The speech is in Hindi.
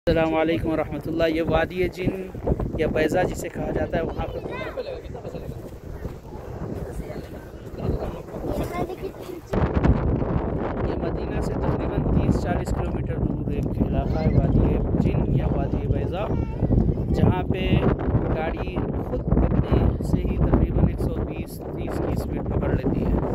अस्सलाम वालेकुम रहमतुल्लाह। ये वादी जिन या बैज़ा जिसे कहा जाता है, वहाँ पर ये मदीना से तकरीबन 30-40 किलोमीटर दूर एक इलाका है, वादी जिन या वादी बैज़ा, जहाँ पे गाड़ी खुद अपने से ही तकरीबन 120-30 की स्पीड पकड़ लेती है।